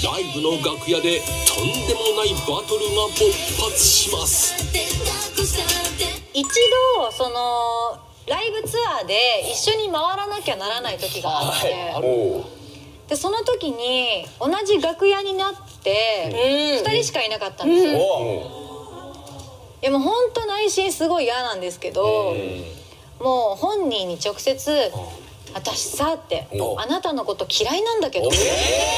ライブの楽屋でとんでもないバトルが勃発します。 一度そのライブツアーで一緒に回らなきゃならない時があって、でその時に同じ楽屋になって2人しかいなかったんですよ。いやもう本当内心すごい嫌なんですけど、もう本人に直接「私さ」って「あなたのこと嫌いなんだけど」直接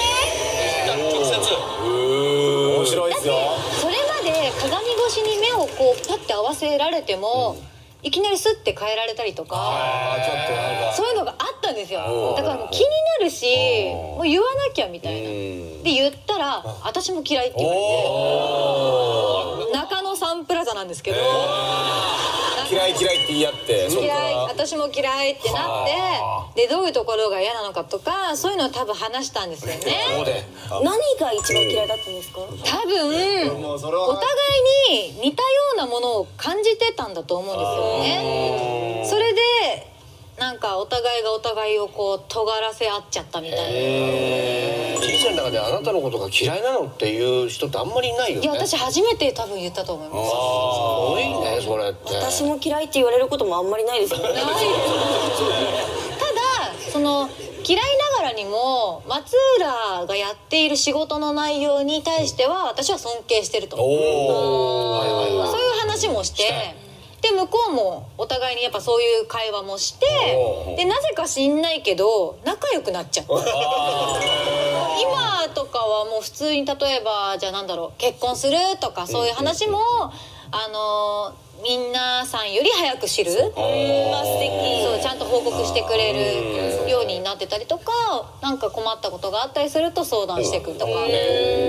面白いですよ。 それまで鏡越しに目をこうパッて合わせられても、いきなりスッて変えられたりとか、そういうのがあったんですよ。だからもう気になるし、もう言わなきゃみたいな。で言ったら「私も嫌い」って言われて、中野サンプラザなんですけど、 嫌い嫌いって言い合って、 嫌い、私も嫌いってなって、でどういうところが嫌なのかとか、そういうのを多分話したんですよね。 何が一番嫌いだったんですか？ 多分お互いに似たようなものを感じてたんだと思うんですよね。それでなんかお互いがお互いをこう尖らせ合っちゃったみたいな。 じいちゃんの中であなたのことが嫌いなのっていう人ってあんまりいないよね。 いや私初めて多分言ったと思います。 すごいねそれって。 私も嫌いって言われることもあんまりないですもんね。 ただその嫌いながらにも松浦がやっている仕事の内容に対しては私は尊敬してると。そういう話もして。で向こうもお互いにやっぱそういう会話もして、でなぜか知んないけど仲良くなっちゃった。今とかはもう普通に例えばじゃあなんだろう、結婚するとかそういう話も皆さんより早く知る、素敵、そうちゃんと報告してくれるようになってたりとか、なんか困ったことがあったりすると相談してくるとか。